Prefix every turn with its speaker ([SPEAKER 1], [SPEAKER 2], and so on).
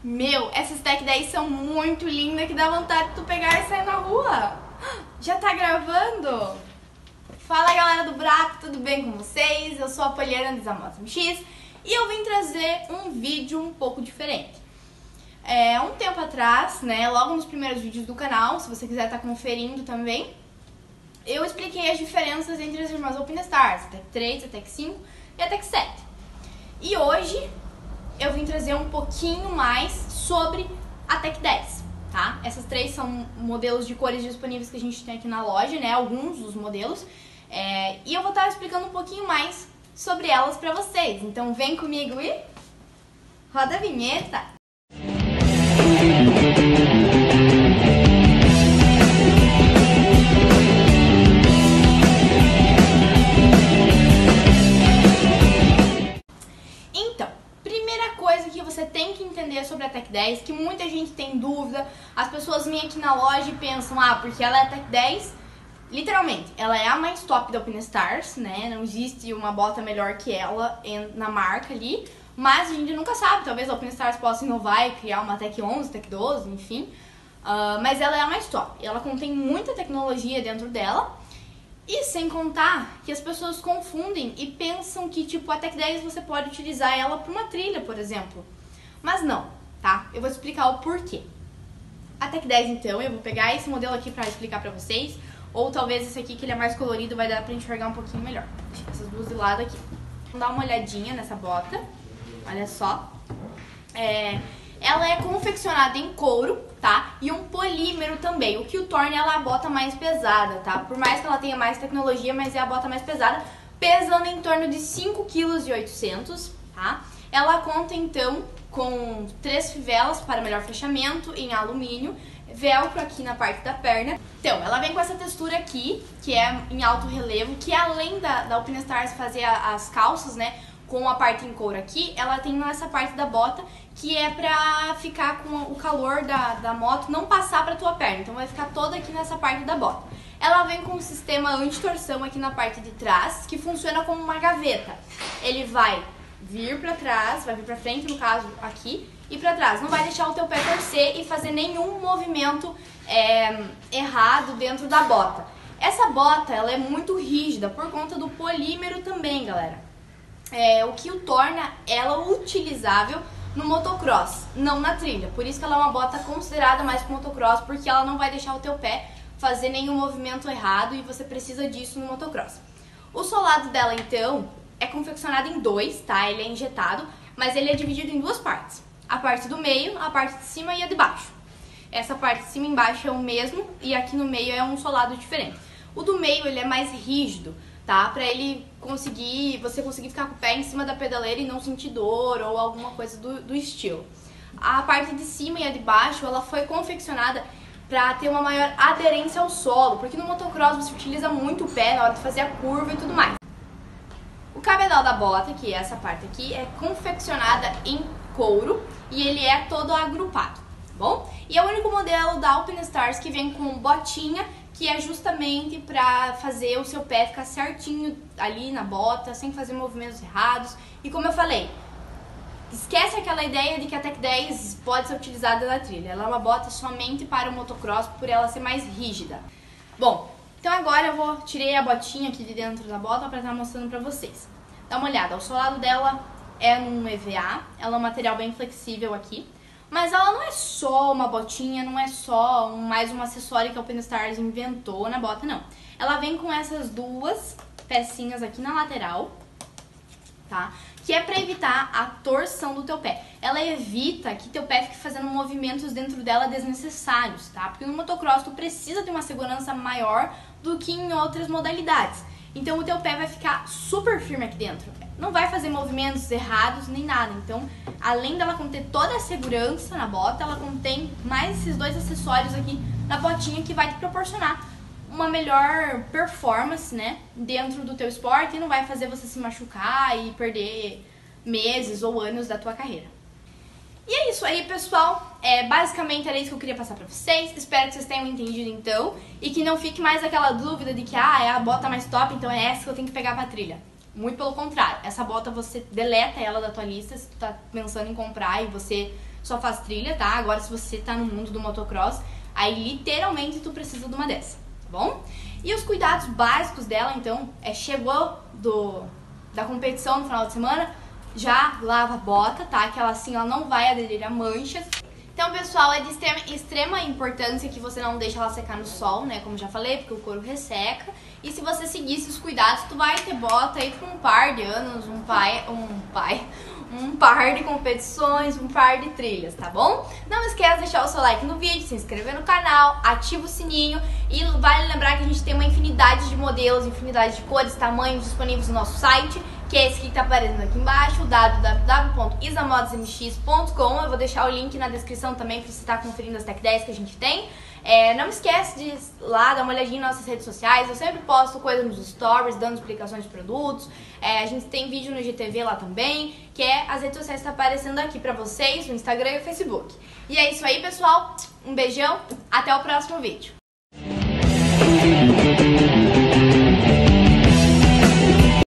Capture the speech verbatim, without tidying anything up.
[SPEAKER 1] Meu, essas Tech dez são muito lindas que dá vontade de tu pegar e sair na rua. Já tá gravando? Fala galera do Buraco, tudo bem com vocês? Eu sou a Poliana da Motos M X e eu vim trazer um vídeo um pouco diferente. É, um tempo atrás, né, logo nos primeiros vídeos do canal, se você quiser estar tá conferindo também, eu expliquei as diferenças entre as irmãs Openstars, a Tech três, a Tech cinco e a Tech sete. E hoje eu vim trazer um pouquinho mais sobre a Tech dez, tá? Essas três são modelos de cores disponíveis que a gente tem aqui na loja, né? Alguns dos modelos. É, e eu vou estar explicando um pouquinho mais sobre elas pra vocês. Então vem comigo e roda a vinheta! Você tem que entender sobre a Tech dez, que muita gente tem dúvida, as pessoas vêm aqui na loja e pensam, ah, porque ela é a Tech dez, literalmente, ela é a mais top da Openstars, né, não existe uma bota melhor que ela na marca ali, mas a gente nunca sabe, talvez a Openstars possa inovar e criar uma Tech onze, Tech doze, enfim, uh, mas ela é a mais top, ela contém muita tecnologia dentro dela. E sem contar que as pessoas confundem e pensam que, tipo, a Tech dez você pode utilizar ela para uma trilha, por exemplo. Mas não, tá? Eu vou explicar o porquê. A Tech dez, então, eu vou pegar esse modelo aqui para explicar para vocês. Ou talvez esse aqui, que ele é mais colorido, vai dar pra enxergar um pouquinho melhor. Deixa essas duas de lado aqui. Vamos dar uma olhadinha nessa bota. Olha só. É... Ela é confeccionada em couro, tá? E um polímero também, o que o torna ela a bota mais pesada, tá? Por mais que ela tenha mais tecnologia, mas é a bota mais pesada, pesando em torno de cinco vírgula oitocentos quilos, tá? Ela conta, então, com três fivelas para melhor fechamento em alumínio, velcro aqui na parte da perna. Então, ela vem com essa textura aqui, que é em alto relevo, que além da, da Openstars fazer a, as calças, né, com a parte em couro aqui, ela tem essa parte da bota que é pra ficar com o calor da, da moto não passar pra tua perna, então vai ficar toda aqui nessa parte da bota. Ela vem com um sistema anti-torção aqui na parte de trás, que funciona como uma gaveta. Ele vai vir pra trás, vai vir pra frente, no caso aqui, e pra trás. Não vai deixar o teu pé torcer e fazer nenhum movimento é, errado dentro da bota. Essa bota, ela é muito rígida por conta do polímero também, galera. É, o que o torna ela utilizável no motocross, não na trilha. Por isso que ela é uma bota considerada mais pro motocross, porque ela não vai deixar o teu pé fazer nenhum movimento errado e você precisa disso no motocross. O solado dela, então, é confeccionado em dois, tá? Ele é injetado, mas ele é dividido em duas partes. A parte do meio, a parte de cima e a de baixo. Essa parte de cima e embaixo é o mesmo e aqui no meio é um solado diferente. O do meio, ele é mais rígido, tá? Pra ele conseguir, você conseguir ficar com o pé em cima da pedaleira e não sentir dor ou alguma coisa do, do estilo. A parte de cima e a de baixo, ela foi confeccionada pra ter uma maior aderência ao solo, porque no motocross você utiliza muito o pé na hora de fazer a curva e tudo mais. O cabedal da bota, que é essa parte aqui, é confeccionada em couro e ele é todo agrupado, tá bom? E é o único modelo da Openstars que vem com botinha, que é justamente para fazer o seu pé ficar certinho ali na bota, sem fazer movimentos errados. E como eu falei, esquece aquela ideia de que a Tech dez pode ser utilizada na trilha. Ela é uma bota somente para o motocross, por ela ser mais rígida. Bom, então agora eu vou tirei a botinha aqui de dentro da bota para estar mostrando para vocês. Dá uma olhada, o solado dela é num E V A, ela é um material bem flexível aqui. Mas ela não é só uma botinha, não é só um, mais um acessório que a Openstars inventou na bota, não. Ela vem com essas duas pecinhas aqui na lateral, tá? Que é pra evitar a torção do teu pé. Ela evita que teu pé fique fazendo movimentos dentro dela desnecessários, tá? Porque no motocross tu precisa de uma segurança maior do que em outras modalidades. Então o teu pé vai ficar super firme aqui dentro. Não vai fazer movimentos errados nem nada. Então, além dela conter toda a segurança na bota, ela contém mais esses dois acessórios aqui na botinha que vai te proporcionar uma melhor performance, né, dentro do teu esporte e não vai fazer você se machucar e perder meses ou anos da tua carreira. E é isso aí, pessoal. É, basicamente era isso que eu queria passar pra vocês. Espero que vocês tenham entendido, então. E que não fique mais aquela dúvida de que, ah, é a bota mais top, então é essa que eu tenho que pegar pra trilha. Muito pelo contrário. Essa bota você deleta ela da tua lista se tu tá pensando em comprar e você só faz trilha, tá? Agora se você tá no mundo do motocross, aí literalmente tu precisa de uma dessa, tá bom? E os cuidados básicos dela, então, é chegou do, da competição no final de semana, já lava a bota, tá? Que ela assim, ela não vai aderir a manchas. Então, pessoal, é de extrema, extrema importância que você não deixe ela secar no sol, né? Como já falei, porque o couro resseca. E se você seguir esses cuidados, tu vai ter bota aí por um par de anos, um pai, um pai, um par de competições, um par de trilhas, tá bom? Não esqueça de deixar o seu like no vídeo, se inscrever no canal, ativa o sininho e vale lembrar que a gente tem uma infinidade de modelos, infinidade de cores, tamanhos disponíveis no nosso site, que é esse que tá aparecendo aqui embaixo, w w w ponto isa mods m x ponto com. Eu vou deixar o link na descrição também pra você estar conferindo as Tech dez que a gente tem. É, não esquece de ir lá dar uma olhadinha nas nossas redes sociais. Eu sempre posto coisa nos stories, dando explicações de produtos. É, a gente tem vídeo no G T V lá também, que é as redes sociais que tá aparecendo aqui pra vocês, o Instagram e o Facebook. E é isso aí, pessoal. Um beijão, até o próximo vídeo.